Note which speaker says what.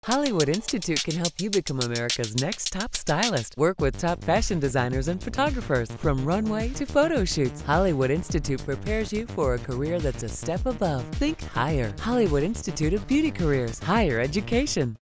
Speaker 1: Hollywood Institute can help you become America's next top stylist. Work with top fashion designers and photographers. From runway to photo shoots, Hollywood Institute prepares you for a career that's a step above. Think higher. Hollywood Institute of Beauty Careers. Higher education.